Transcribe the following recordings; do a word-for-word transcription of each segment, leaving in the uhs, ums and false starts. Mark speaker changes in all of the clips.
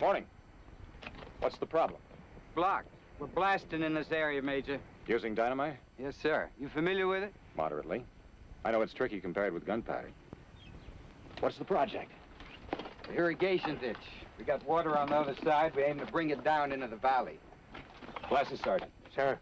Speaker 1: Morning. What's the problem?
Speaker 2: Blocked. We're blasting in this area, Major.
Speaker 1: Using dynamite?
Speaker 2: Yes, sir. You familiar with it?
Speaker 1: Moderately. I know it's tricky compared with gunpowder. What's the project?
Speaker 2: The irrigation ditch. We got water on the other side. We aim to bring it down into the valley.
Speaker 1: Glasses, Sergeant.
Speaker 3: Sir.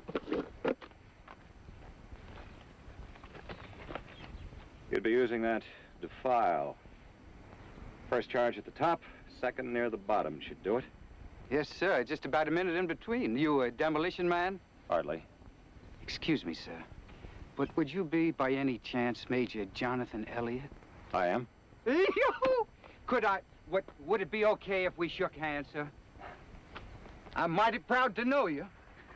Speaker 1: You'd be using that defile. First charge at the top, second near the bottom should do it.
Speaker 2: Yes, sir. Just about a minute in between. You a demolition man?
Speaker 1: Hardly.
Speaker 2: Excuse me, sir. But would you be, by any chance, Major Jonathan Elliott?
Speaker 1: I am.
Speaker 2: Could I... What, would it be okay if we shook hands, sir? I'm mighty proud to know you.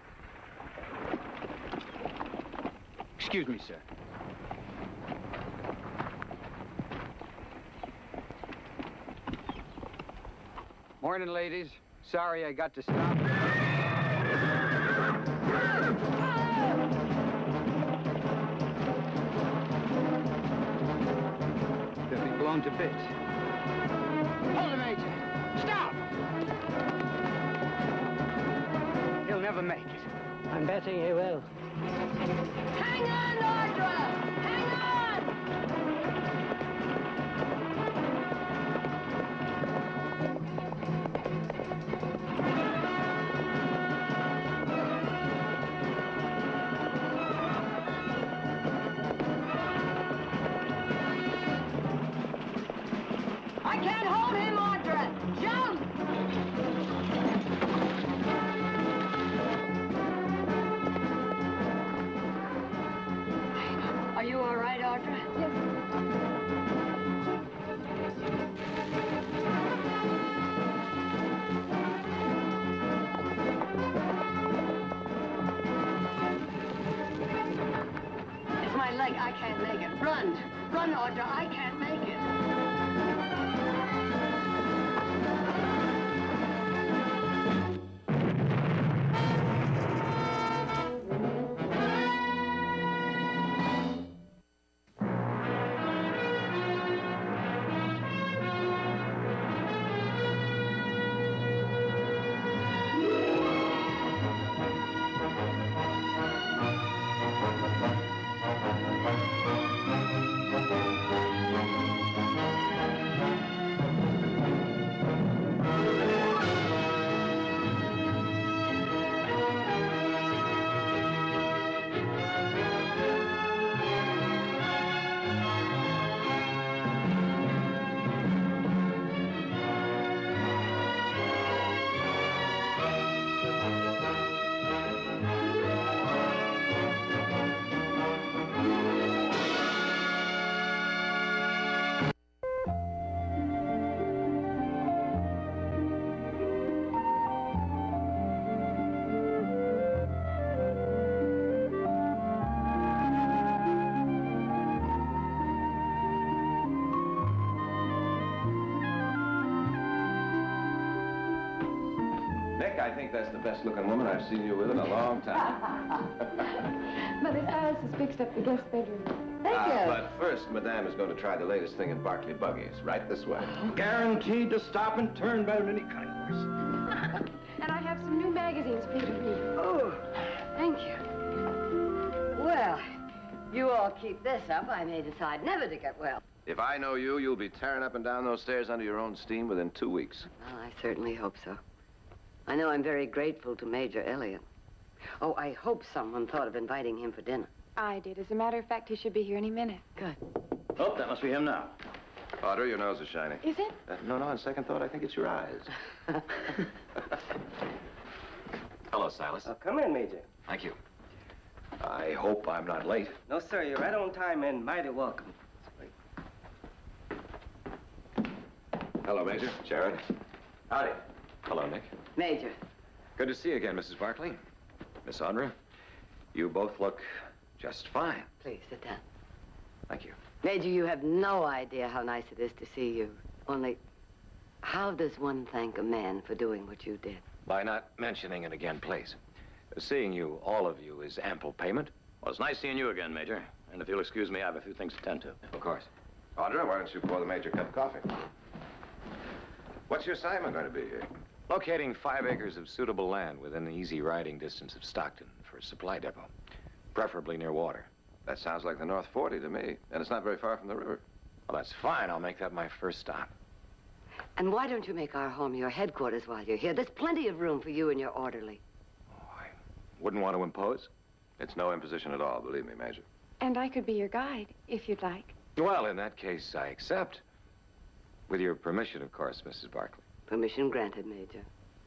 Speaker 2: Excuse me, sir. Morning, ladies. Sorry I got to stop. They'll be blown to bits. Hold it, Major. Stop! He'll never make it.
Speaker 3: I'm betting he will.
Speaker 4: Hang on, Audra! Hang on! I can't hold him, Audra! Jump! Are you all right, Audra? Yes. It's my leg. I can't make it. Run. Run, Audra. I can't make it.
Speaker 5: I think that's the best-looking woman I've seen you with in a long time.
Speaker 6: Mother Silas has fixed up the guest bedroom.
Speaker 4: Thank
Speaker 5: uh,
Speaker 4: you.
Speaker 5: But first, Madame is going to try the latest thing in Barclay buggies. Right this way.
Speaker 3: Guaranteed to stop and turn better than any kind of horse.
Speaker 6: And I have some new magazines for you to read.
Speaker 4: Oh, thank you. Well, you all keep this up, I may decide never to get well.
Speaker 5: If I know you, you'll be tearing up and down those stairs under your own steam within two weeks.
Speaker 4: Well, I certainly hope so. I know I'm very grateful to Major Elliott. Oh, I hope someone thought of inviting him for dinner.
Speaker 6: I did. As a matter of fact, he should be here any minute.
Speaker 4: Good.
Speaker 3: Oh, that must be him now.
Speaker 5: Audrey, your nose is shiny.
Speaker 6: Is it?
Speaker 5: Uh, no, no, on second thought, I think it's your eyes. Hello, Silas.
Speaker 3: Oh, come in, Major.
Speaker 5: Thank you. I hope I'm not late.
Speaker 3: No, sir, you're right on time and mighty welcome.
Speaker 5: Hello, Major. Jared.
Speaker 1: Howdy.
Speaker 5: Hello, Nick.
Speaker 4: Major.
Speaker 5: Good to see you again, Missus Barclay. Miss Audra, you both look just fine.
Speaker 4: Please, sit down.
Speaker 5: Thank you.
Speaker 4: Major, you have no idea how nice it is to see you. Only, how does one thank a man for doing what you did?
Speaker 5: By not mentioning it again, please. Seeing you, all of you, is ample payment.
Speaker 7: Well, it's nice seeing you again, Major. And if you'll excuse me, I have a few things to tend to.
Speaker 5: Of course. Audra, why don't you pour the Major a cup of coffee? What's your assignment going to be here?
Speaker 1: Locating five acres of suitable land within easy riding distance of Stockton for a supply depot, preferably near water.
Speaker 5: That sounds like the North forty to me, and it's not very far from the river.
Speaker 1: Well, that's fine. I'll make that my first stop.
Speaker 4: And why don't you make our home your headquarters while you're here? There's plenty of room for you and your orderly.
Speaker 1: Oh, I wouldn't want to impose.
Speaker 5: It's no imposition at all, believe me, Major.
Speaker 6: And I could be your guide, if you'd like.
Speaker 1: Well, in that case, I accept. With your permission, of course, Missus Barkley.
Speaker 4: Permission granted, Major.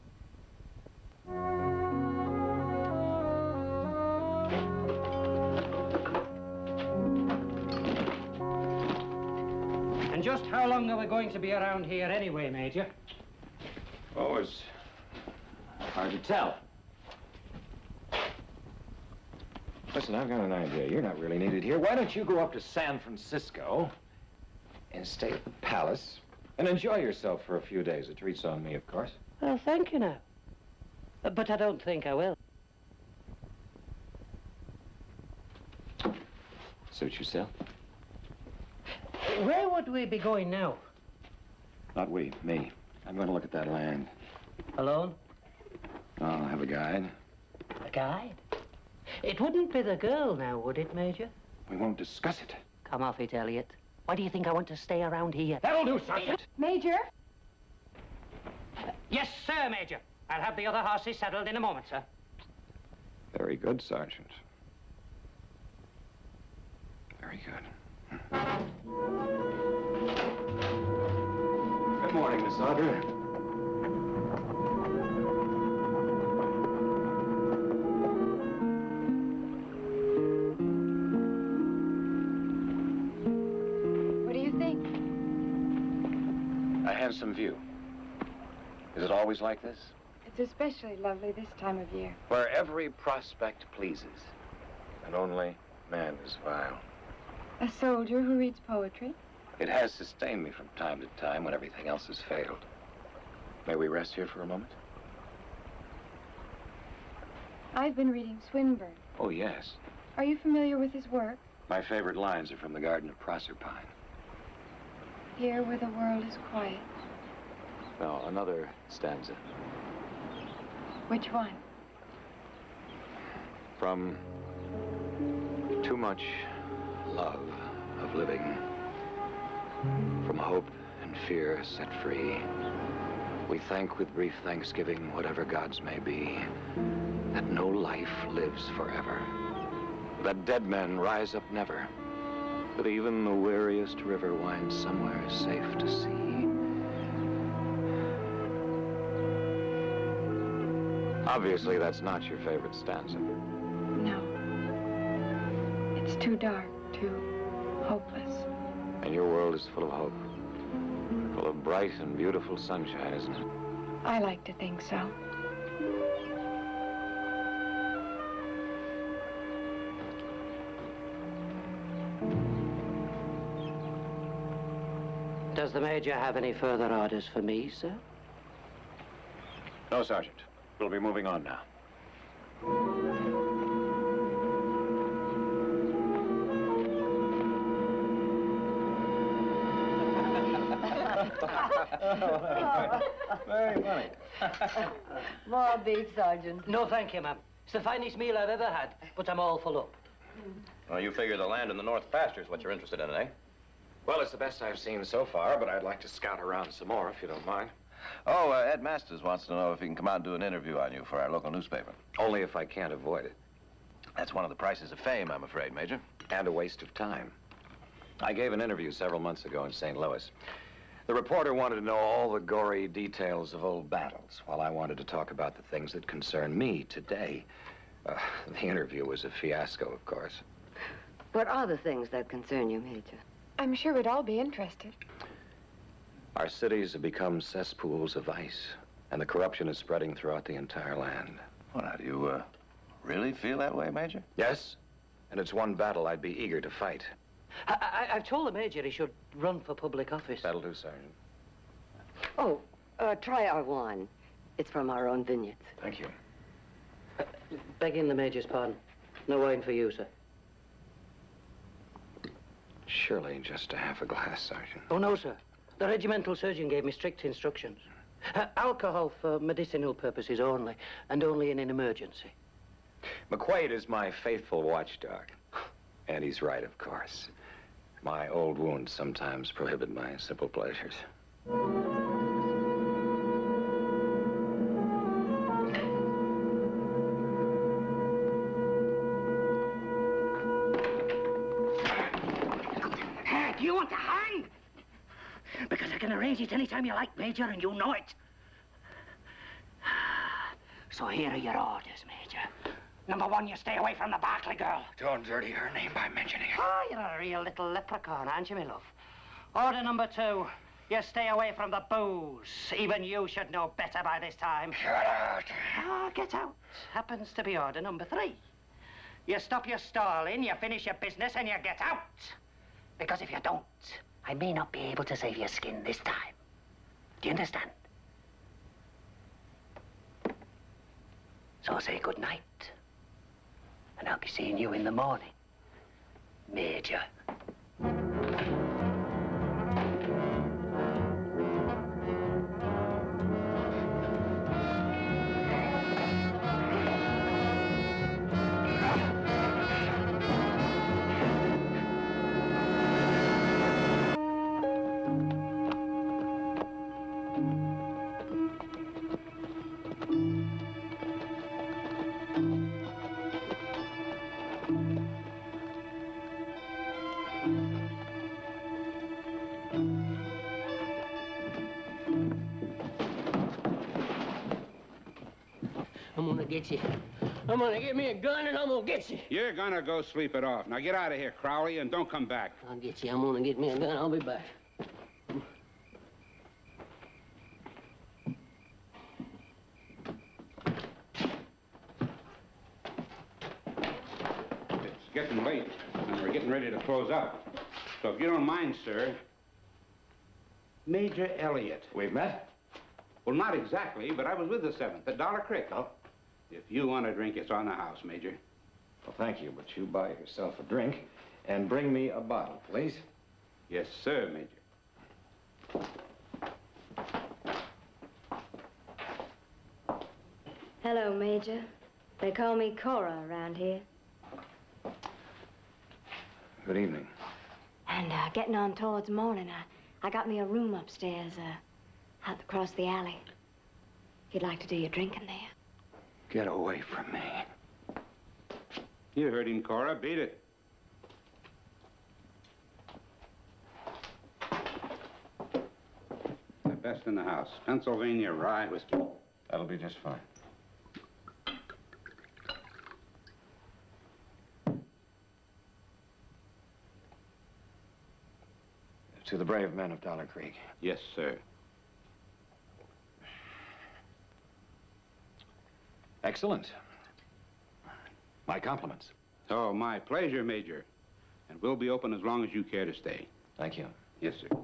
Speaker 8: And just how long are we going to be around here anyway, Major?
Speaker 1: Oh, it's hard to tell. Listen, I've got an idea. You're not really needed here. Why don't you go up to San Francisco and stay at the Palace and enjoy yourself for a few days? The treat's on me, of course.
Speaker 8: Well, thank you now. Uh, But I don't think I will.
Speaker 1: Suit yourself.
Speaker 8: Where would we be going now?
Speaker 1: Not we, me. I'm going to look at that land.
Speaker 8: Alone?
Speaker 1: I'll have a guide.
Speaker 8: A guide? It wouldn't be the girl now, would it, Major?
Speaker 1: We won't discuss it.
Speaker 8: Come off it, Elliot. Why do you think I want to stay around here?
Speaker 1: That'll do, Sergeant.
Speaker 6: Major?
Speaker 8: Yes, sir, Major. I'll have the other horses saddled in a moment, sir.
Speaker 1: Very good, Sergeant. Very good. Good morning, Miss Audrey.
Speaker 6: What do you think?
Speaker 1: A handsome view. Is it always like this?
Speaker 6: It's especially lovely this time of year.
Speaker 1: Where every prospect pleases, and only man is vile.
Speaker 6: A soldier who reads poetry?
Speaker 1: It has sustained me from time to time when everything else has failed. May we rest here for a moment?
Speaker 6: I've been reading Swinburne.
Speaker 1: Oh, yes.
Speaker 6: Are you familiar with his work?
Speaker 1: My favorite lines are from The Garden of Proserpine.
Speaker 6: Here where the world is quiet.
Speaker 1: No, another stanza.
Speaker 6: Which one?
Speaker 1: From too much love of living, from hope and fear set free, we thank with brief thanksgiving whatever gods may be, that no life lives forever, that dead men rise up never, that even the weariest river winds somewhere safe to sea. Obviously, that's not your favorite stanza.
Speaker 6: No. It's too dark, too hopeless.
Speaker 1: And your world is full of hope. Full of bright and beautiful sunshine, isn't it?
Speaker 6: I like to think so.
Speaker 8: Does the Major have any further orders for me, sir?
Speaker 1: No, Sergeant. We'll be moving on now.
Speaker 3: Very funny.
Speaker 4: More beef, Sergeant.
Speaker 8: No, thank you, ma'am. It's the finest meal I've ever had, but I'm all full up.
Speaker 7: Well, you figure the land in the North pasture is what you're interested in, eh?
Speaker 1: Well, it's the best I've seen so far, but I'd like to scout around some more, if you don't mind.
Speaker 5: Oh, uh, Ed Masters wants to know if he can come out and do an interview on you for our local newspaper.
Speaker 1: Only if I can't avoid it.
Speaker 5: That's one of the prices of fame, I'm afraid, Major.
Speaker 1: And a waste of time. I gave an interview several months ago in Saint Louis. The reporter wanted to know all the gory details of old battles, while I wanted to talk about the things that concern me today. Uh, the interview was a fiasco, of course.
Speaker 4: What are the things that concern you, Major?
Speaker 6: I'm sure we'd all be interested.
Speaker 1: Our cities have become cesspools of ice, and the corruption is spreading throughout the entire land.
Speaker 5: Well, now, do you, uh, really feel that way, Major?
Speaker 1: Yes, and it's one battle I'd be eager to fight.
Speaker 8: I, I, I've told the Major he should run for public office.
Speaker 1: That'll do, Sergeant.
Speaker 4: Oh, uh, try our wine. It's from our own vineyards.
Speaker 1: Thank you.
Speaker 8: Uh, begging the Major's pardon. No wine for you, sir.
Speaker 1: Surely just a half a glass, Sergeant.
Speaker 8: Oh, no, sir. The regimental surgeon gave me strict instructions. Uh, alcohol for medicinal purposes only, and only in an emergency.
Speaker 5: McQuaid is my faithful watchdog. And he's right, of course. My old wounds sometimes prohibit my simple pleasures.
Speaker 8: Do you want to hang? Because I can arrange it any time you like, Major, and you know it. So here are your orders, Major. Number one, you stay away from the Barclay girl.
Speaker 1: Don't dirty her name by mentioning it.
Speaker 8: Oh, you're a real little leprechaun, aren't you, my love? Order number two, you stay away from the booze. Even you should know better by this time.
Speaker 1: Get out.
Speaker 8: Ah, get out. Happens to be order number three. You stop your stalling, you finish your business, and you get out. Because if you don't, I may not be able to save your skin this time. Do you understand? So say good night. And I'll be seeing you in the morning, Major. I'm gonna get you. I'm gonna get me a gun and I'm gonna get you.
Speaker 3: You're gonna go sleep it off. Now get out of here, Crowley, and don't come back.
Speaker 8: I'll get you. I'm gonna get me a gun. I'll be back.
Speaker 3: It's getting late, and we're getting ready to close up. So if you don't mind, sir, Major Elliott.
Speaker 5: We've met?
Speaker 3: Well, not exactly, but I was with the seventh at Dollar Creek. Oh. If you want a drink, it's on the house, Major.
Speaker 5: Well, thank you, but you buy yourself a drink and bring me a bottle, please.
Speaker 3: Yes, sir, Major.
Speaker 9: Hello, Major. They call me Cora around here.
Speaker 5: Good evening.
Speaker 9: And uh, getting on towards morning, I, I got me a room upstairs, uh, out across the alley. If you'd like to do your drinking there.
Speaker 1: Get away from me.
Speaker 3: You heard him, Cora. Beat it. The best in the house. Pennsylvania rye whiskey.
Speaker 5: That'll be just fine. To the brave men of Dollar Creek.
Speaker 3: Yes, sir.
Speaker 5: Excellent. My compliments.
Speaker 3: Oh, my pleasure, Major. And we'll be open as long as you care to stay.
Speaker 5: Thank you.
Speaker 3: Yes, sir.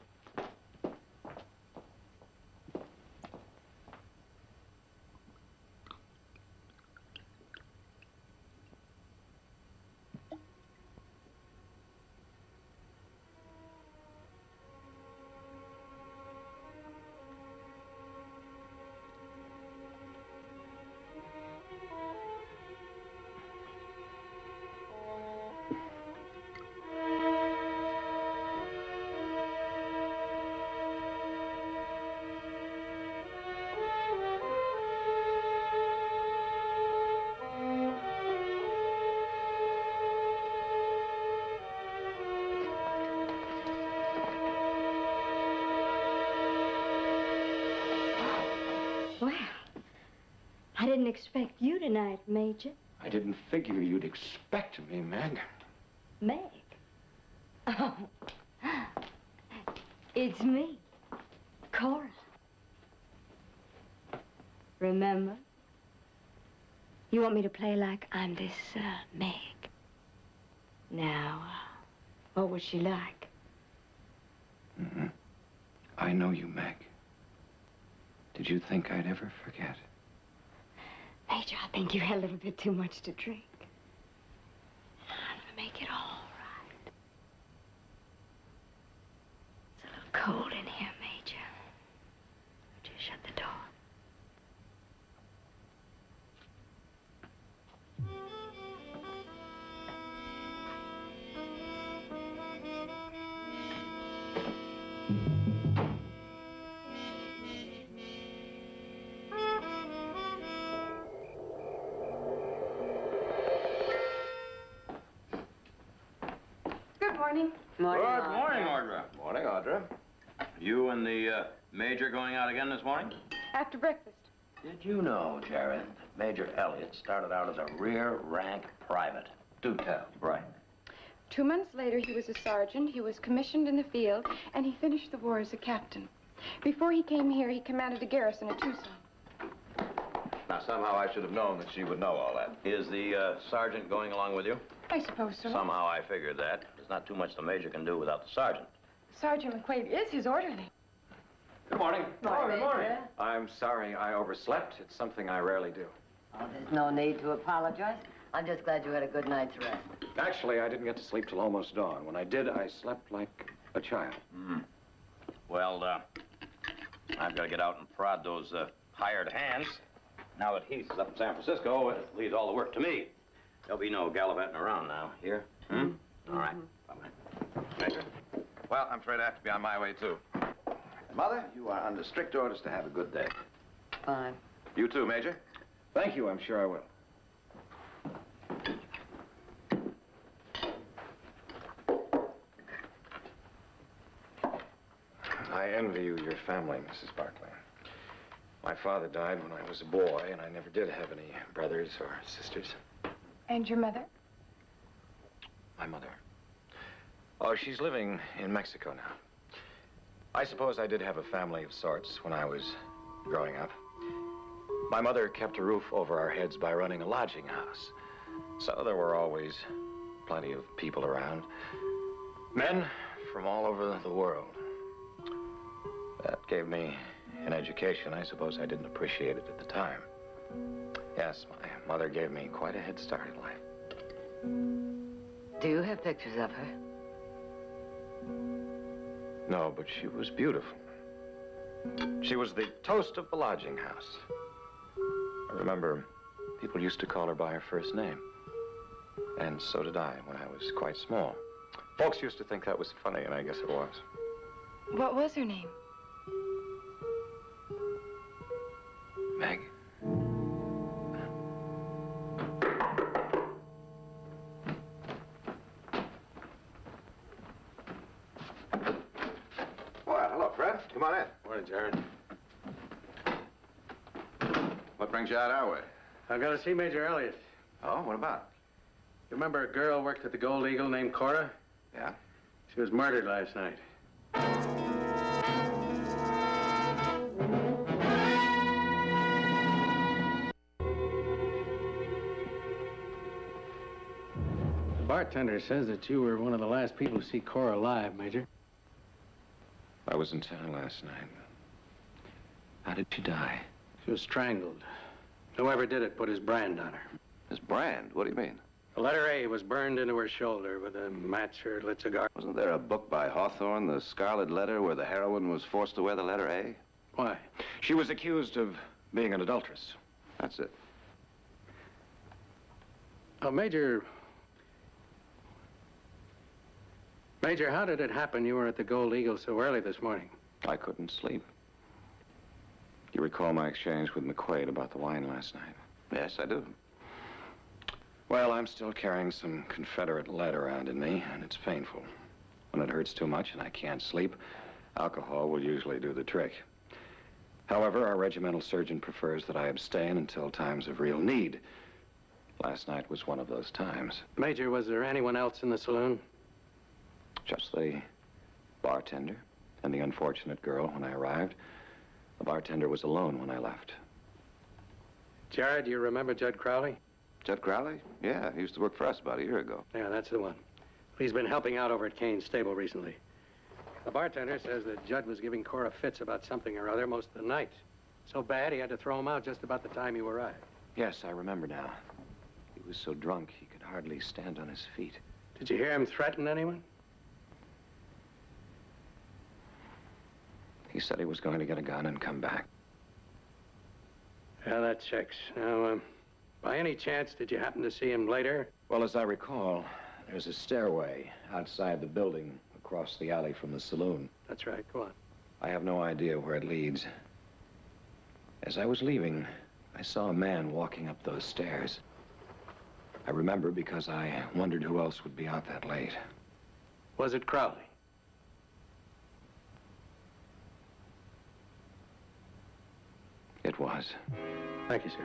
Speaker 9: I didn't expect you tonight, Major.
Speaker 1: I didn't figure you'd expect me, Meg.
Speaker 9: Meg? Oh, it's me, Cora. Remember? You want me to play like I'm this, uh, Meg. Now, uh, what was she like?
Speaker 1: Mm-hmm. I know you, Meg. Did you think I'd ever forget?
Speaker 9: Major, I think you had a little bit too much to drink. I'm gonna make it all right. It's a little cold in here. Shut the door.
Speaker 6: Good morning.
Speaker 4: Morning,
Speaker 7: Good
Speaker 4: Mom.
Speaker 7: morning, Audra. Morning, Audra. You and the uh, Major going out again this morning?
Speaker 6: After breakfast.
Speaker 7: Did you know, Jared, that Major Elliott started out as a rear rank private? Do tell. Right.
Speaker 6: Two months later, he was a sergeant. He was commissioned in the field, and he finished the war as a captain. Before he came here, he commanded a garrison at Tucson.
Speaker 7: Now, somehow I should have known that she would know all that. Is the uh, sergeant going along with you?
Speaker 6: I suppose so.
Speaker 7: Somehow I figured that. There's not too much the Major can do without the sergeant.
Speaker 6: Sergeant McQuaid is his orderly.
Speaker 5: Good morning.
Speaker 4: Morning, Major.
Speaker 5: I'm sorry I overslept. It's something I rarely do.
Speaker 4: Oh, there's no need to apologize. I'm just glad you had a good night's rest.
Speaker 5: Actually, I didn't get to sleep till almost dawn. When I did, I slept like a child.
Speaker 7: Mm. Well, uh, I've got to get out and prod those uh, hired hands. Now that Heath is up in San Francisco, it leaves all the work to me. There'll be no gallivanting around now. Here? Hmm? Mm-hmm. All right. Bye-bye. Major?
Speaker 10: Well, I'm afraid I have to be on my way, too. Mother, you are under strict orders to have a good day.
Speaker 4: Fine.
Speaker 10: You too, Major.
Speaker 5: Thank you, I'm sure I will. I envy you your family, Missus Barclay. My father died when I was a boy, and I never did have any brothers or sisters.
Speaker 6: And your mother?
Speaker 5: My mother. Oh, she's living in Mexico now. I suppose I did have a family of sorts when I was growing up. My mother kept a roof over our heads by running a lodging house. So there were always plenty of people around. Men from all over the world. That gave me an education. I suppose I didn't appreciate it at the time. Yes, my mother gave me quite a head start in life.
Speaker 4: Do you have pictures of her?
Speaker 5: No, but she was beautiful. She was the toast of the lodging house. I remember people used to call her by her first name. And so did I when I was quite small. Folks used to think that was funny, and I guess it was.
Speaker 6: What was her name?
Speaker 5: Meg.
Speaker 10: Well, hello, Fred. Come on in.
Speaker 11: Morning, Jared.
Speaker 10: What brings you out our way?
Speaker 11: I've got to see Major Elliott.
Speaker 10: Oh, what about?
Speaker 11: You remember a girl worked at the Gold Eagle named Cora?
Speaker 10: Yeah?
Speaker 11: She was murdered last night. The bartender says that you were one of the last people to see Cora alive, Major.
Speaker 5: I was in town last night. How did she die?
Speaker 11: She was strangled. Whoever did it put his brand on her.
Speaker 10: His brand? What do you mean?
Speaker 11: The letter A was burned into her shoulder with a match or lit cigar.
Speaker 10: Wasn't there a book by Hawthorne, The Scarlet Letter, where the heroine was forced to wear the letter A?
Speaker 11: Why?
Speaker 5: She was accused of being an adulteress.
Speaker 10: That's it.
Speaker 11: Oh, Major... Major, how did it happen you were at the Gold Eagle so early this morning?
Speaker 5: I couldn't sleep. You recall my exchange with McQuaid about the wine last night?
Speaker 10: Yes, I do.
Speaker 5: Well, I'm still carrying some Confederate lead around in me, and it's painful. When it hurts too much and I can't sleep, alcohol will usually do the trick. However, our regimental surgeon prefers that I abstain until times of real need. Last night was one of those times.
Speaker 11: Major, was there anyone else in the saloon?
Speaker 5: Just the bartender and the unfortunate girl when I arrived. The bartender was alone when I left.
Speaker 11: Jared, you remember Judd Crowley?
Speaker 10: Judd Crowley? Yeah, he used to work for us about a year ago.
Speaker 11: Yeah, that's the one. He's been helping out over at Kane's stable recently. The bartender says that Judd was giving Cora fits about something or other most of the night. So bad, he had to throw him out just about the time you arrived.
Speaker 5: Yes, I remember now. He was so drunk he could hardly stand on his feet.
Speaker 11: Did you hear him threaten anyone?
Speaker 5: He said he was going to get a gun and come back.
Speaker 11: Yeah, that checks. Now, um, by any chance, did you happen to see him later?
Speaker 5: Well, as I recall, there's a stairway outside the building across the alley from the saloon.
Speaker 11: That's right. Go on.
Speaker 5: I have no idea where it leads. As I was leaving, I saw a man walking up those stairs. I remember because I wondered who else would be out that late.
Speaker 11: Was it Crowley?
Speaker 5: It was.
Speaker 11: Thank you, sir.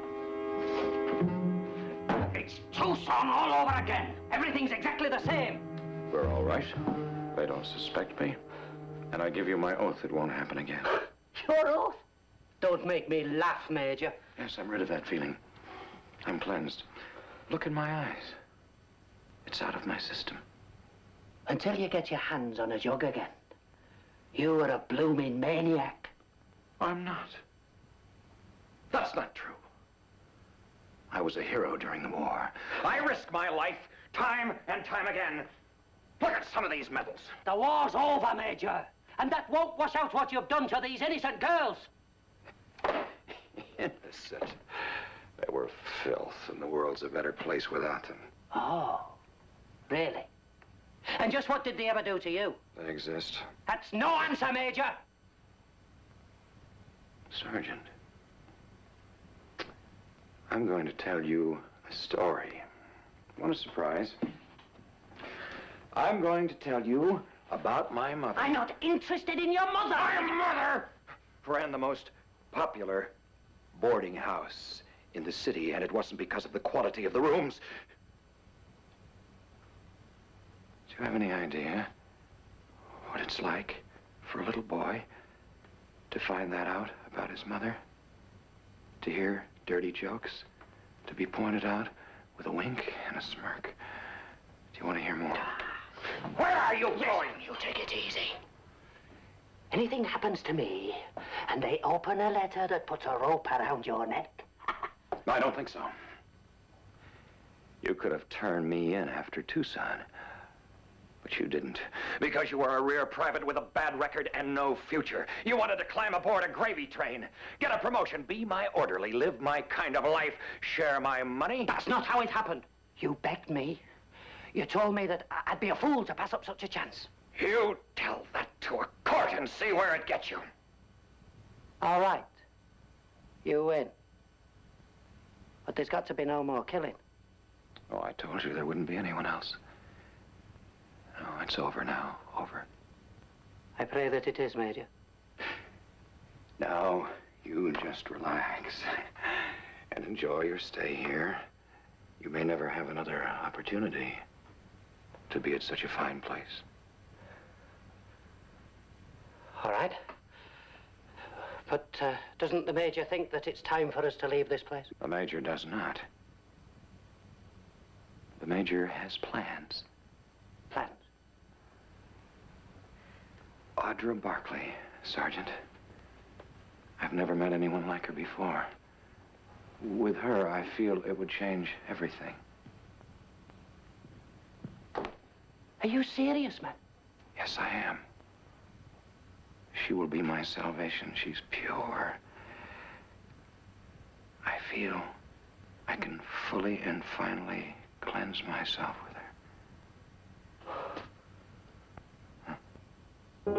Speaker 8: It's Tucson all over again. Everything's exactly the same.
Speaker 5: We're all right. They don't suspect me. And I give you my oath it won't happen again.
Speaker 8: Your oath? Don't make me laugh, Major.
Speaker 5: Yes, I'm rid of that feeling. I'm cleansed. Look in my eyes. It's out of my system.
Speaker 8: Until you get your hands on a jug again. You were a blooming maniac.
Speaker 5: I'm not. That's not true. I was a hero during the war. I risked my life time and time again. Look at some of these medals.
Speaker 8: The war's over, Major. And that won't wash out what you've done to these innocent girls.
Speaker 5: Innocent. They were filth, and the world's a better place without them.
Speaker 8: Oh, really? And just what did they ever do to you?
Speaker 5: They exist.
Speaker 8: That's no answer, Major.
Speaker 5: Sergeant, I'm going to tell you a story. Want a surprise? I'm going to tell you about my mother.
Speaker 8: I'm not interested in your mother.
Speaker 5: My mother ran the most popular boarding house in the city, and it wasn't because of the quality of the rooms. Do you have any idea what it's like for a little boy to find that out about his mother? To hear dirty jokes? To be pointed out with a wink and a smirk? Do you want to hear more?
Speaker 8: Where are you going? You take it easy. Anything happens to me, and they open a letter that puts a rope around your neck.
Speaker 5: I don't think so. You could have turned me in after Tucson, but you didn't. Because you were a rear private with a bad record and no future. You wanted to climb aboard a gravy train, get a promotion, be my orderly, live my kind of life, share my money.
Speaker 8: That's not how it happened. You begged me. You told me that I'd be a fool to pass up such a chance.
Speaker 5: You tell that to a court and see where it gets you.
Speaker 8: All right. You win. But there's got to be no more killing.
Speaker 5: Oh, I told you there wouldn't be anyone else. No, it's over now. Over.
Speaker 8: I pray that it is, Major.
Speaker 5: Now, you just relax and enjoy your stay here. You may never have another opportunity to be at such a fine place.
Speaker 8: All right. But uh, doesn't the Major think that it's time for us to leave this place?
Speaker 5: The Major does not. The Major has plans.
Speaker 8: Plans?
Speaker 5: Audra Barkley, Sergeant. I've never met anyone like her before. With her, I feel it would change everything.
Speaker 8: Are you serious, man?
Speaker 5: Yes, I am. She will be my salvation. She's pure. I feel I can fully and finally cleanse myself with her. Huh?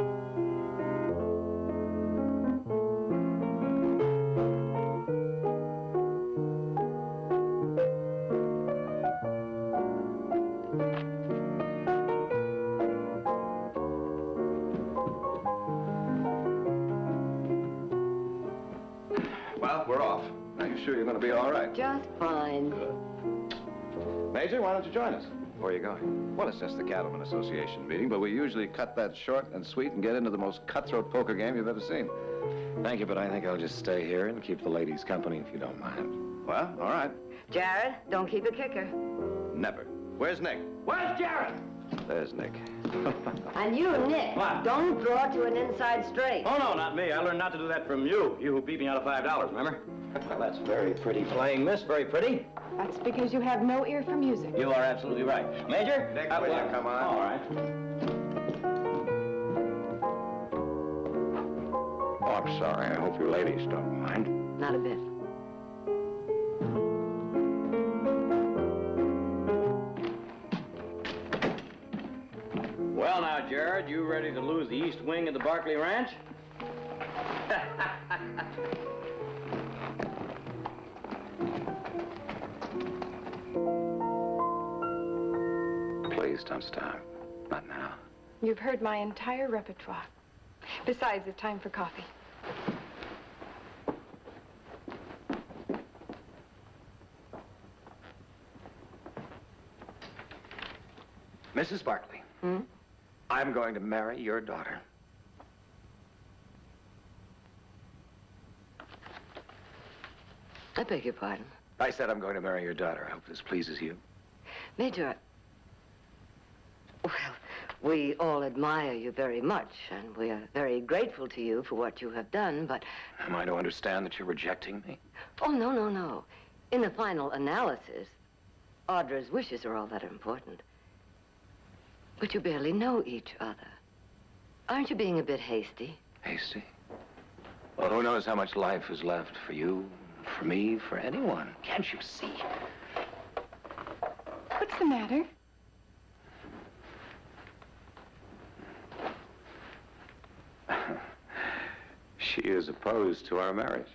Speaker 10: We're off. Are you sure you're going to be all right?
Speaker 4: Just fine.
Speaker 10: Good. Major, why don't you join us?
Speaker 5: Where are you going?
Speaker 10: Well, it's just the Cattlemen Association meeting, but we usually cut that short and sweet and get into the most cutthroat poker game you've ever seen.
Speaker 5: Thank you, but I think I'll just stay here and keep the ladies company if you don't mind.
Speaker 10: Well, all right.
Speaker 4: Jared, don't keep a kicker.
Speaker 10: Never. Where's Nick?
Speaker 8: Where's Jared?
Speaker 5: There's Nick.
Speaker 4: And you, Nick,
Speaker 12: What?
Speaker 4: don't draw to an inside straight.
Speaker 12: Oh, no, not me. I learned not to do that from you. You who beat me out of five dollars, remember? Well, that's very pretty playing, miss. Very pretty.
Speaker 6: That's because you have no ear for music.
Speaker 12: You are absolutely right. Major?
Speaker 10: Nick,
Speaker 12: up
Speaker 10: will you
Speaker 12: luck.
Speaker 10: come on?
Speaker 12: All right.
Speaker 5: Oh, I'm sorry. I hope you ladies don't mind.
Speaker 4: Not a bit.
Speaker 12: ready to lose the east wing of the Barkley Ranch?
Speaker 1: Please don't stop. Not now.
Speaker 6: You've heard my entire repertoire. Besides, it's time for coffee.
Speaker 5: Missus Barkley.
Speaker 4: Hmm?
Speaker 5: I'm going to marry your daughter.
Speaker 4: I beg your pardon.
Speaker 5: I said I'm going to marry your daughter. I hope this pleases you.
Speaker 4: Major, well, we all admire you very much, and we are very grateful to you for what you have done, but...
Speaker 5: Am I to understand that you're rejecting me?
Speaker 4: Oh, no, no, no. In the final analysis, Audra's wishes are all that important. But you barely know each other. Aren't you being a bit hasty?
Speaker 5: Hasty? Well, who knows how much life is left for you, for me, for anyone? Can't you see?
Speaker 6: What's the matter?
Speaker 1: She is opposed to our marriage.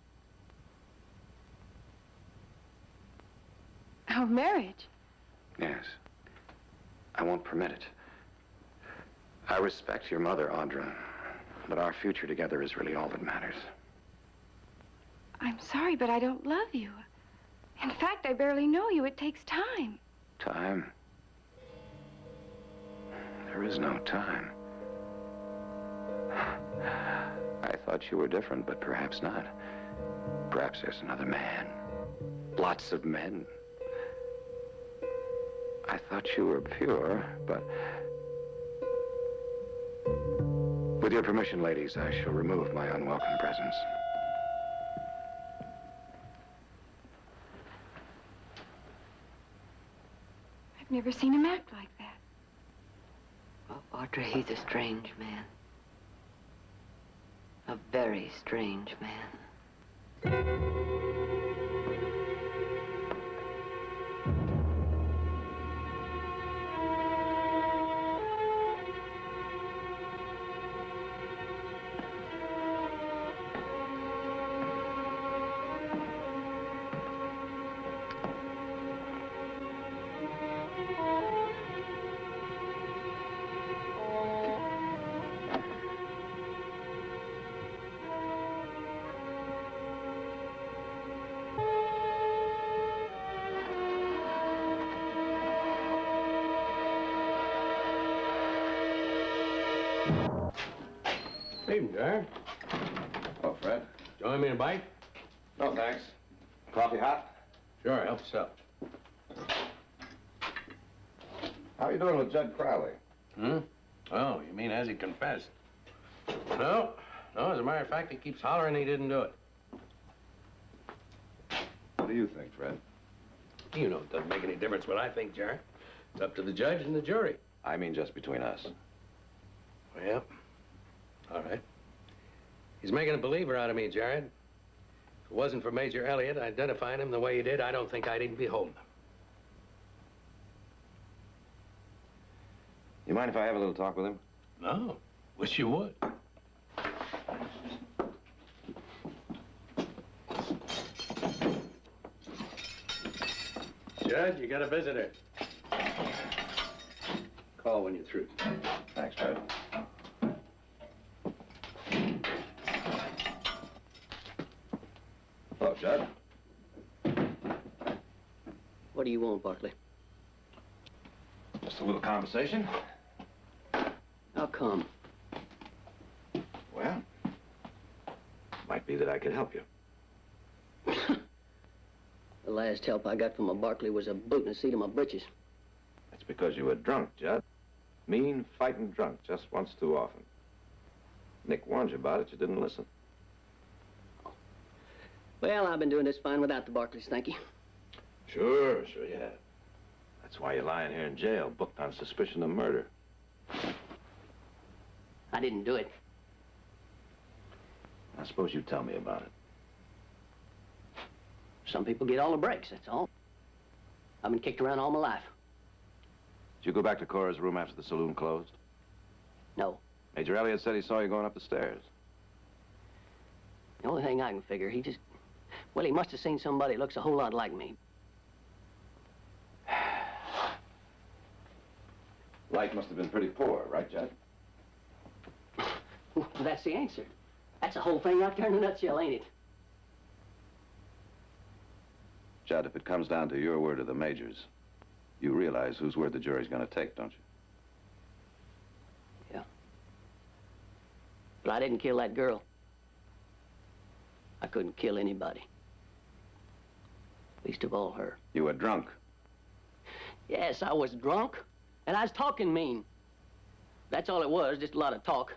Speaker 6: Our marriage?
Speaker 1: Yes. I won't permit it. I respect your mother, Audra, but our future together is really all that matters.
Speaker 6: I'm sorry, but I don't love you. In fact, I barely know you. It takes time.
Speaker 1: Time? There is no time. I thought you were different, but perhaps not. Perhaps there's another man. Lots of men. I thought you were pure, but... With your permission, ladies, I shall remove my unwelcome presence.
Speaker 6: I've never seen him act like that.
Speaker 4: Oh, Audra, he's a strange man. A very strange man.
Speaker 11: Evening, Jar.
Speaker 10: Oh, Fred.
Speaker 11: Join me in a bite?
Speaker 10: No, thanks. Coffee hot?
Speaker 11: Sure, help yourself.
Speaker 10: How are you doing with Judd Crowley?
Speaker 11: Hmm? Oh, you mean as he confessed? No. No, as a matter of fact, he keeps hollering he didn't do it.
Speaker 10: What do you think, Fred?
Speaker 11: You know it doesn't make any difference what I think, Jar. It's up to the judge and the jury.
Speaker 10: I mean just between us.
Speaker 11: Well, all right. He's making a believer out of me, Jared. If it wasn't for Major Elliott identifying him the way he did, I don't think I'd even be home.
Speaker 10: You mind if I have a little talk with him?
Speaker 11: No. Wish you would. Judge, you got a visitor. Call when you're through.
Speaker 10: Thanks, Fred. Hello, Judd.
Speaker 13: What do you want, Barkley?
Speaker 10: Just a little conversation.
Speaker 13: How come?
Speaker 10: Well, might be that I could help you.
Speaker 13: The last help I got from a Barkley was a boot in the seat of my britches.
Speaker 10: That's because you were drunk, Judd. Mean, fighting drunk, just once too often. Nick warned you about it, you didn't listen.
Speaker 13: Well, I've been doing this fine without the Barkleys, thank you.
Speaker 10: Sure, sure you have. That's why you're lying here in jail, booked on suspicion of murder.
Speaker 13: I didn't do it.
Speaker 10: I suppose you tell me about it.
Speaker 13: Some people get all the breaks, that's all. I've been kicked around all my life.
Speaker 10: Did you go back to Cora's room after the saloon closed?
Speaker 13: No.
Speaker 10: Major Elliott said he saw you going up the stairs.
Speaker 13: The only thing I can figure, he just... Well, he must have seen somebody that looks a whole lot like me.
Speaker 10: Light must have been pretty poor, right, Judd?
Speaker 13: Well, that's the answer. That's the whole thing right there in a nutshell, ain't it?
Speaker 10: Judd, if it comes down to your word or the Major's, you realize whose word the jury's going to take, don't you?
Speaker 13: Yeah. But I didn't kill that girl. I couldn't kill anybody. Least of all her.
Speaker 10: You were drunk.
Speaker 13: Yes, I was drunk, and I was talking mean. That's all it was, just a lot of talk.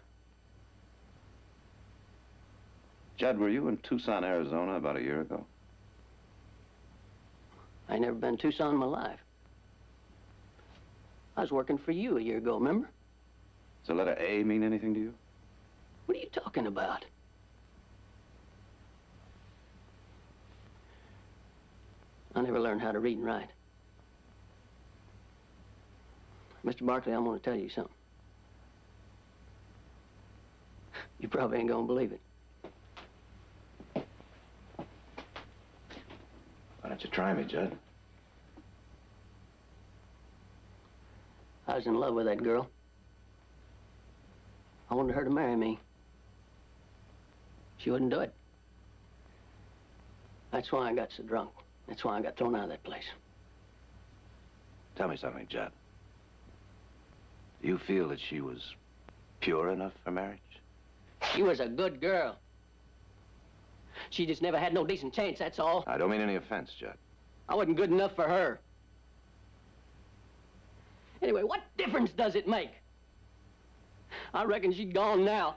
Speaker 10: Judd, were you in Tucson, Arizona about a year ago?
Speaker 13: I never been to Tucson in my life. I was working for you a year ago, remember?
Speaker 10: Does the letter A mean anything to you?
Speaker 13: What are you talking about? I never learned how to read and write. Mister Barkley, I'm going to tell you something. You probably ain't going to believe it.
Speaker 10: Why don't you try me, Judd?
Speaker 13: I was in love with that girl. I wanted her to marry me. She wouldn't do it. That's why I got so drunk. That's why I got thrown out of that place.
Speaker 10: Tell me something, Judd. Do you feel that she was pure enough for marriage?
Speaker 13: She was a good girl. She just never had no decent chance, that's all.
Speaker 10: I don't mean any offense, Judd.
Speaker 13: I wasn't good enough for her. Anyway, what difference does it make? I reckon she's gone now.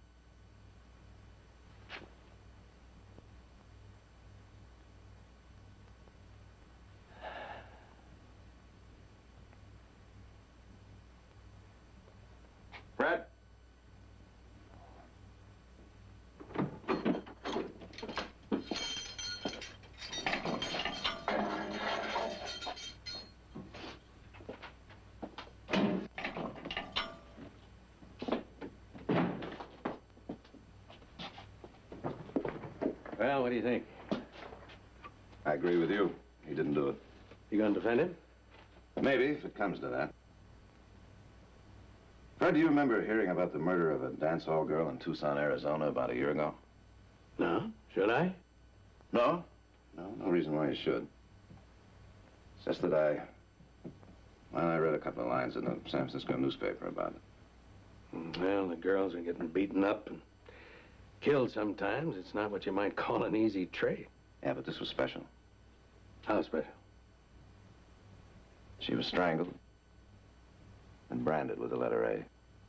Speaker 10: Fred?
Speaker 11: Well, what do you think?
Speaker 10: I agree with you. He didn't do it.
Speaker 11: You gonna defend him?
Speaker 10: Maybe, if it comes to that. Fred, do you remember hearing about the murder of a dance hall girl in Tucson, Arizona about a year ago?
Speaker 11: No. Should I?
Speaker 10: No? No, no reason why you should. It's just that I... Well, I read a couple of lines in the San Francisco newspaper about it.
Speaker 11: Well, the girls are getting beaten up and killed sometimes. It's not what you might call an easy trade.
Speaker 10: Yeah, but this was special.
Speaker 11: How special?
Speaker 10: She was strangled and branded with the letter A.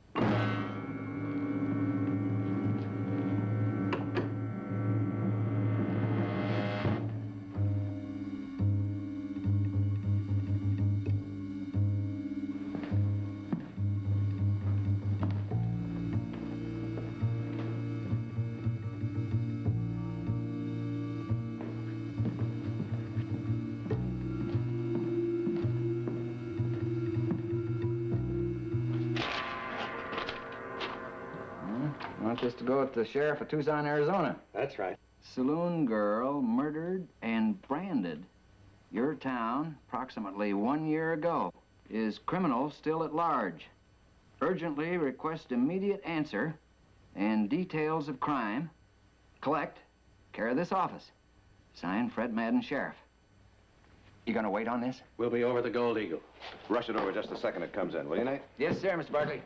Speaker 2: Want this to go to the sheriff of Tucson, Arizona.
Speaker 11: That's right.
Speaker 2: Saloon girl murdered and branded. Your town, approximately one year ago, is criminal still at large. Urgently request immediate answer and details of crime. Collect, care of this office. Signed, Fred Madden, Sheriff. You gonna wait on this?
Speaker 11: We'll be over the Gold Eagle.
Speaker 10: Rush it over just the second it comes in, will you, Nate?
Speaker 2: Yes, sir, Mister Barkley.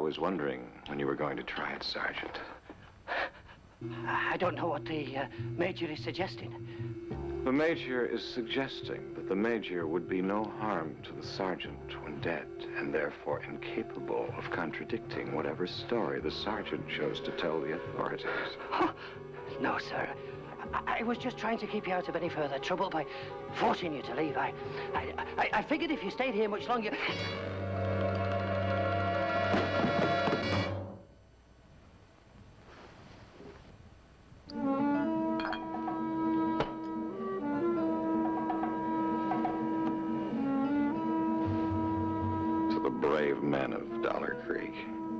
Speaker 5: was wondering when you were going to try it, Sergeant.
Speaker 8: I don't know what the uh, Major is suggesting.
Speaker 5: The Major is suggesting that the Major would be no harm to the Sergeant when dead, and therefore incapable of contradicting whatever story the Sergeant chose to tell the authorities.
Speaker 8: Oh, no, sir. I, I was just trying to keep you out of any further trouble by forcing you to leave. I, I, I, I figured if you stayed here much longer...
Speaker 5: To the brave men of Dollar Creek.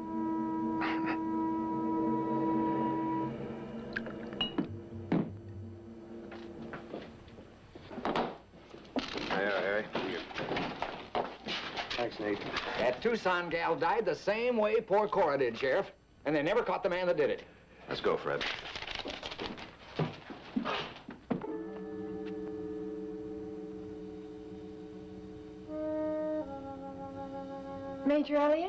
Speaker 2: Thanks, Nate. That Tucson gal died the same way poor Cora did, Sheriff. And they never caught the man that did it.
Speaker 5: Let's go, Fred.
Speaker 6: Major Elliott?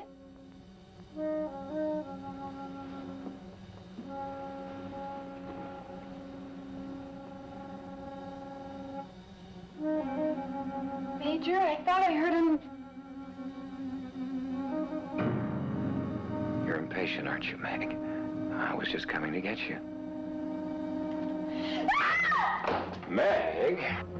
Speaker 6: Major, I thought I heard him...
Speaker 1: You're impatient, aren't you, Meg? I was just coming to get you. Meg?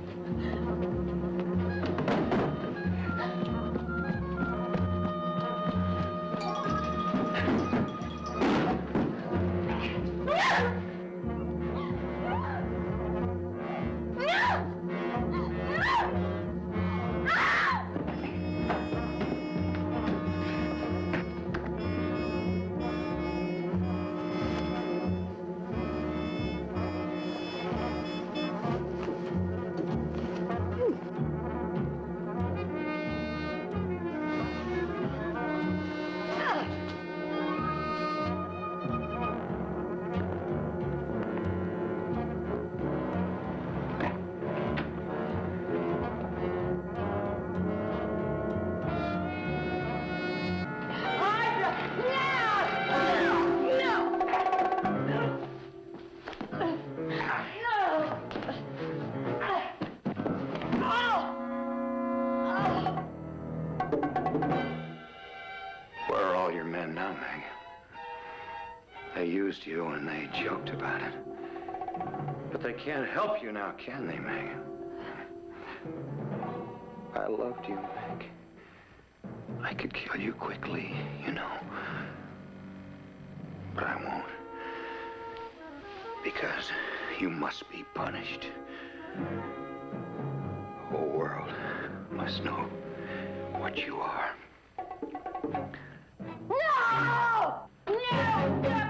Speaker 1: Where are all your men now, Meg? They used you and they joked about it. But they can't help you now, can they, Meg? I loved you, Meg. I could kill you quickly, you know. But I won't. Because you must be punished. The whole world must know what you are.
Speaker 9: No! No! No!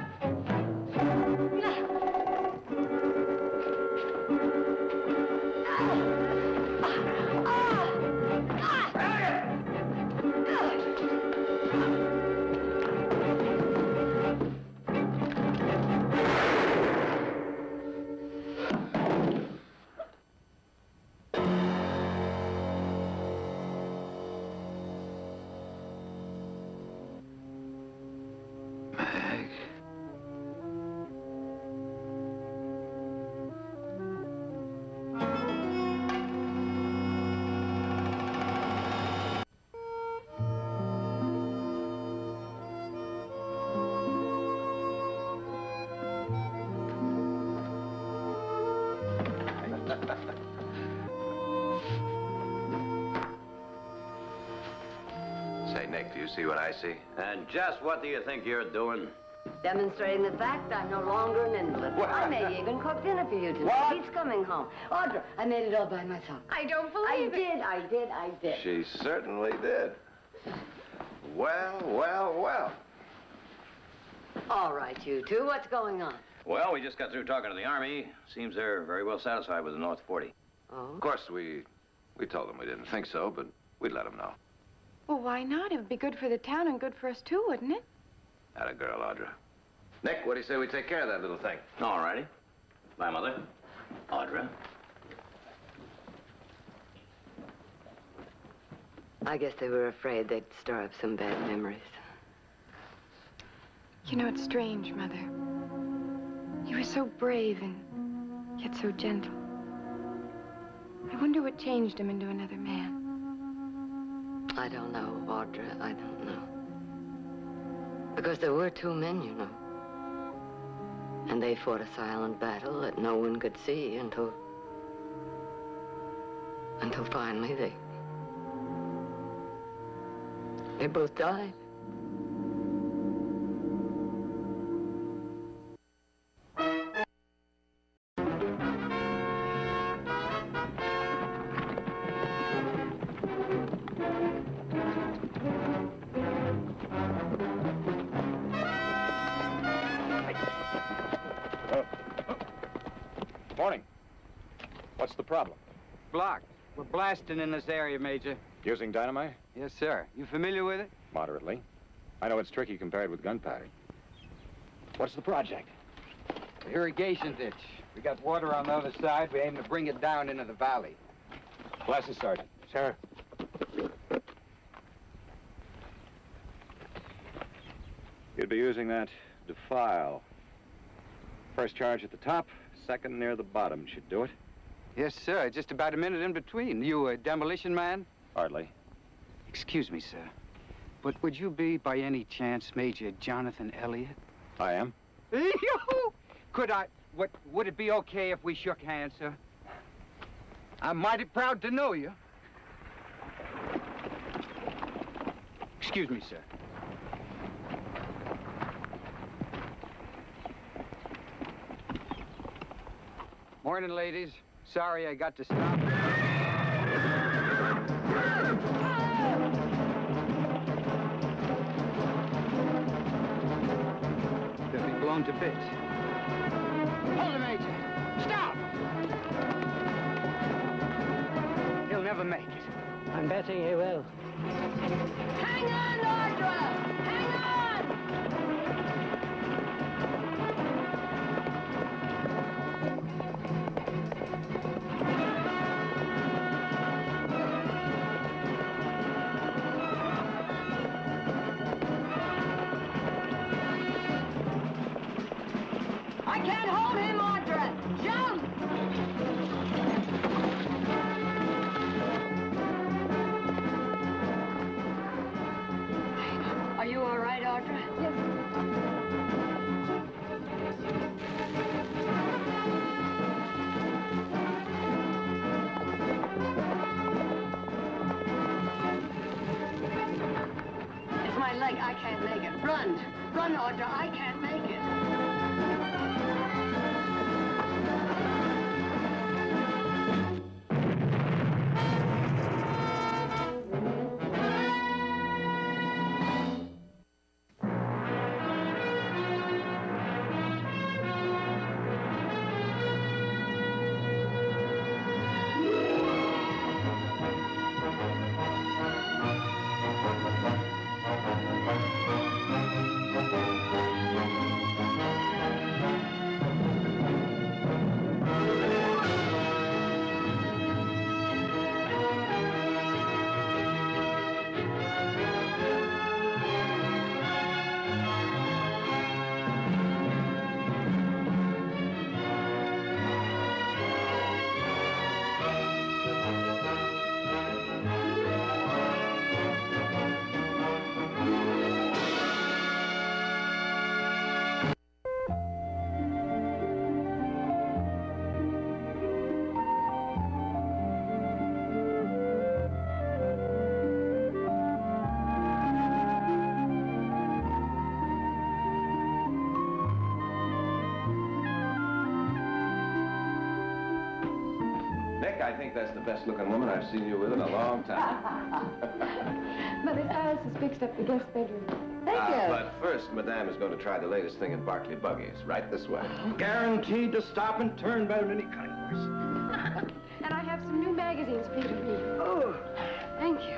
Speaker 1: Say, Nick, do you see what I see?
Speaker 7: And just what do you think you're doing?
Speaker 4: Demonstrating the fact I'm no longer an invalid.
Speaker 7: What?
Speaker 4: I may even cook dinner for you tonight.
Speaker 7: What?
Speaker 4: He's coming home. Audra, I made it all by myself.
Speaker 6: I don't
Speaker 4: I
Speaker 6: believe it.
Speaker 4: did, I did, I did.
Speaker 5: She certainly did. Well, well, well.
Speaker 4: All right, you two, what's going on?
Speaker 7: Well, we just got through talking to the Army. Seems they're very well satisfied with the North forty.
Speaker 4: Oh?
Speaker 5: Of course, we we told them we didn't think so, but we'd let them know.
Speaker 6: Well, why not? It would be good for the town and good for us, too, wouldn't it?
Speaker 5: Atta girl, Audra. Nick, what do you say we take care of that little thing?
Speaker 7: All righty. My mother, Audra.
Speaker 4: I guess they were afraid they'd stir up some bad memories.
Speaker 6: You know, it's strange, Mother. He was so brave and yet so gentle. I wonder what changed him into another man.
Speaker 4: I don't know, Audra. I don't know. Because there were two men, you know. And they fought a silent battle that no one could see until... until finally they... they both died.
Speaker 5: Morning. What's the problem?
Speaker 14: Blocked. We're blasting in this area, Major.
Speaker 5: Using dynamite?
Speaker 14: Yes, sir. You familiar with it?
Speaker 5: Moderately. I know it's tricky compared with gunpowder. What's the project?
Speaker 14: The irrigation ditch. We got water on the other side. We aim to bring it down into the valley.
Speaker 5: Glasses, Sergeant.
Speaker 14: Sir.
Speaker 5: You'd be using that defile. First charge at the top, second near the bottom should do it.
Speaker 14: Yes, sir. Just about a minute in between. You a demolition man?
Speaker 5: Hardly.
Speaker 14: Excuse me, sir. But would you be, by any chance, Major Jonathan Elliott?
Speaker 5: I am.
Speaker 14: Could I... What, would it be okay if we shook hands, sir? I'm mighty proud to know you. Excuse me, sir. Morning, ladies. Sorry I got to stop. They'll be blown to bits. Hold it, Major. Stop! He'll never make it.
Speaker 13: I'm betting he will.
Speaker 15: Hang on, Audra! Hang on! I can't hold him, Audra! Jump! Are you all right, Audra? Yes. It's my leg. I can't make it. Run. Run, Audra. I can't make it.
Speaker 10: Nick, I think that's the best-looking woman I've seen you with in a long time.
Speaker 6: Mother, Silas has fixed up the guest bedroom.
Speaker 9: Thank
Speaker 10: Uh,
Speaker 9: you.
Speaker 10: But first, Madame is going to try the latest thing in Barclay buggies. Right this way.
Speaker 12: Guaranteed to stop and turn better than any kind of horse.
Speaker 6: And I have some new magazines for you to read.
Speaker 12: Oh.
Speaker 6: Thank you.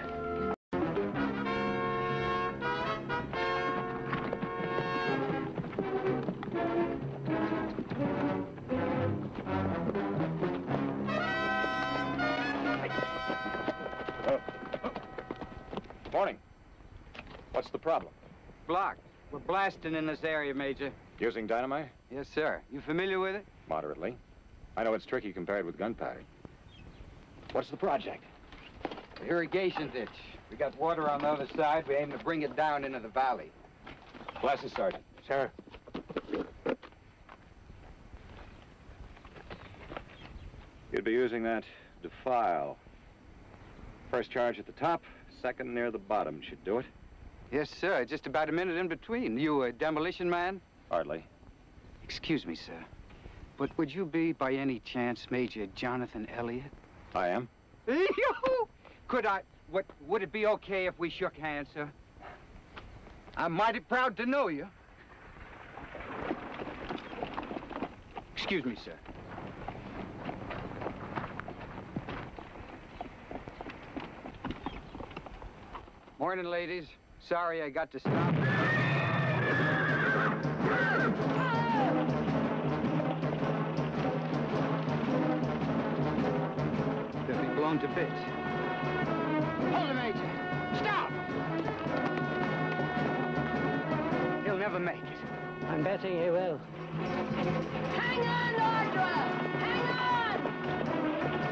Speaker 5: Morning. What's the problem?
Speaker 14: Blocked. We're blasting in this area, Major.
Speaker 5: Using dynamite?
Speaker 14: Yes, sir. You familiar with it?
Speaker 5: Moderately. I know it's tricky compared with gunpowder. What's the project?
Speaker 14: The irrigation ditch. We got water on the other side. We aim to bring it down into the valley.
Speaker 5: Glasses, Sergeant.
Speaker 14: Sir.
Speaker 5: You'd be using that defile. First charge at the top, second near the bottom should do it.
Speaker 14: Yes, sir. Just about a minute in between. You a demolition man?
Speaker 5: Hardly.
Speaker 14: Excuse me, sir. But would you be, by any chance, Major Jonathan Elliott?
Speaker 5: I am.
Speaker 14: Could I... What, would it be okay if we shook hands, sir? I'm mighty proud to know you. Excuse me, sir. Morning, ladies. Sorry I got to stop. They'll be blown to bits. Hold it, Major. Stop! He'll never make it.
Speaker 13: I'm betting he will.
Speaker 15: Hang on, Audra! Hang on!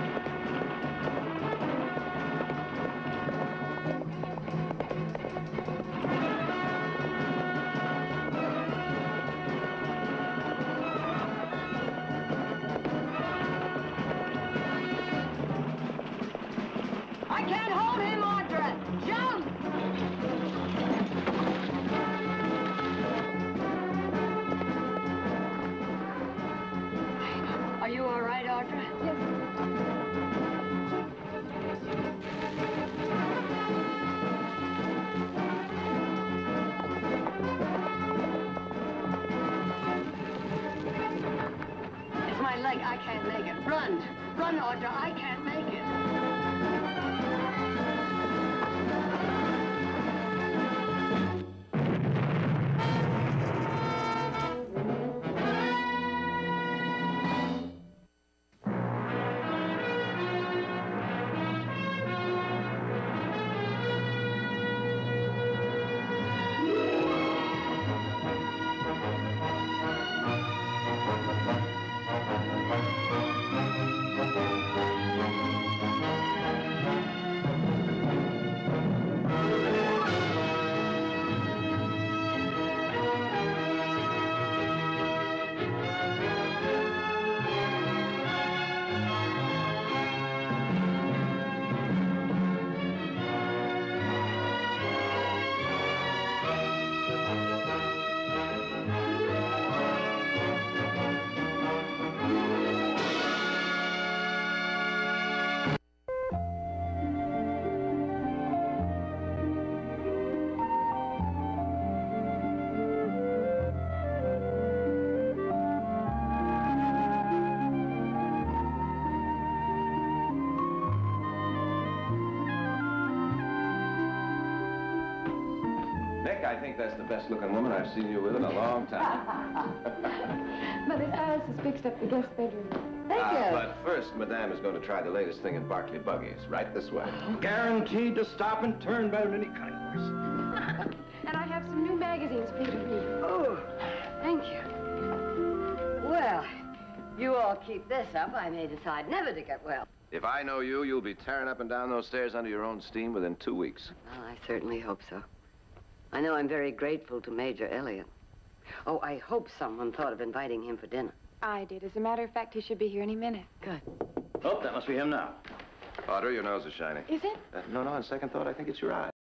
Speaker 15: I can't hold him, Audra! Jump! Are you all right, Audra? Yes. It's my leg. I can't make it. Run. Run, Audra. I can't make it.
Speaker 10: I think that's the best-looking woman I've seen you with in a long time.
Speaker 6: Mother Cyrus has fixed up the guest bedroom.
Speaker 9: Thank
Speaker 10: Uh,
Speaker 9: you.
Speaker 10: but first, Madame is going to try the latest thing in Barclay buggies. Right this way.
Speaker 12: Guaranteed to stop and turn better than any kind horse.
Speaker 6: And I have some new magazines for you to read.
Speaker 4: Oh, thank you. Well, you all keep this up, I may decide never to get well.
Speaker 10: If I know you, you'll be tearing up and down those stairs under your own steam within two weeks.
Speaker 4: Well, I certainly hope so. I know I'm very grateful to Major Elliott. Oh, I hope someone thought of inviting him for dinner.
Speaker 6: I did. As a matter of fact, he should be here any minute.
Speaker 4: Good.
Speaker 12: Oh, that must be him now.
Speaker 10: Audra, your nose is shiny.
Speaker 6: Is it?
Speaker 10: Uh, no, no, on second thought, I think it's your eye.